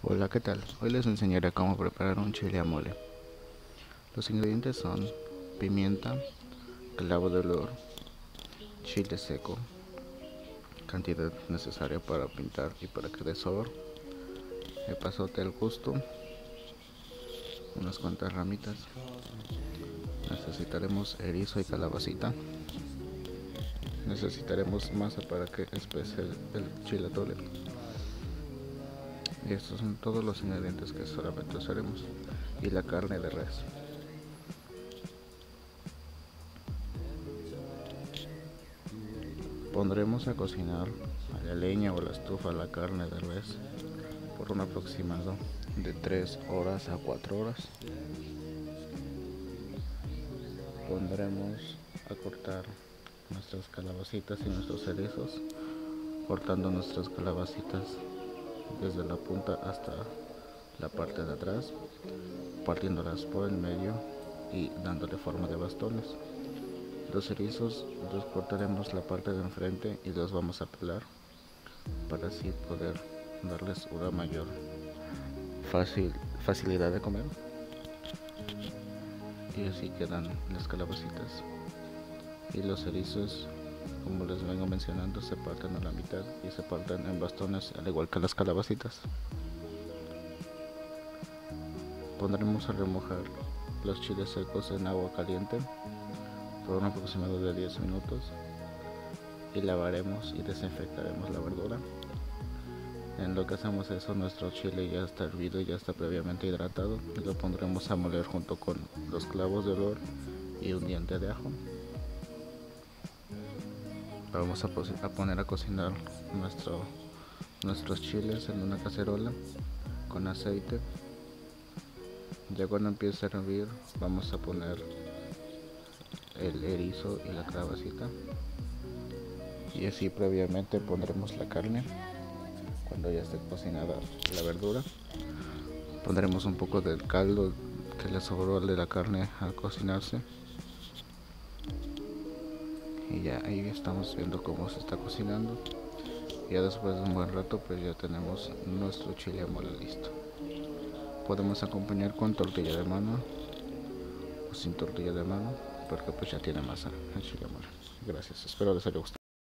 Hola, ¿qué tal? Hoy les enseñaré cómo preparar un chile a mole. Los ingredientes son pimienta, clavo de olor, chile seco, cantidad necesaria para pintar y para que dé sabor, epazote al gusto, unas cuantas ramitas, necesitaremos erizo y calabacita, necesitaremos masa para que espese el chile atole. Y estos son todos los ingredientes que solamente usaremos, y la carne de res. Pondremos a cocinar a la leña o a la estufa la carne de res por un aproximado de 3 horas a 4 horas. Pondremos a cortar nuestras calabacitas y nuestros erizos, cortando nuestras calabacitas desde la punta hasta la parte de atrás, partiéndolas por el medio y dándole forma de bastones. Los erizos los cortaremos la parte de enfrente y los vamos a pelar para así poder darles una mayor facilidad de comer. Y así quedan las calabacitas. Y los erizos, como les vengo mencionando, se parten a la mitad y se parten en bastones, al igual que las calabacitas. Pondremos a remojar los chiles secos en agua caliente por un aproximado de 10 minutos y lavaremos y desinfectaremos la verdura. En lo que hacemos eso, nuestro chile ya está hervido, ya está previamente hidratado y lo pondremos a moler junto con los clavos de olor y un diente de ajo. Vamos a poner a cocinar nuestros chiles en una cacerola con aceite. Ya cuando empiece a hervir, vamos a poner el erizo y la calabacita, y así previamente pondremos la carne. Cuando ya esté cocinada la verdura, pondremos un poco del caldo que le sobró de la carne al cocinarse, y ya ahí estamos viendo cómo se está cocinando. Ya después de un buen rato, pues ya tenemos nuestro chile a mole listo. Podemos acompañar con tortilla de mano o sin tortilla de mano, porque pues ya tiene masa el chile a mole. Gracias, espero les haya gustado.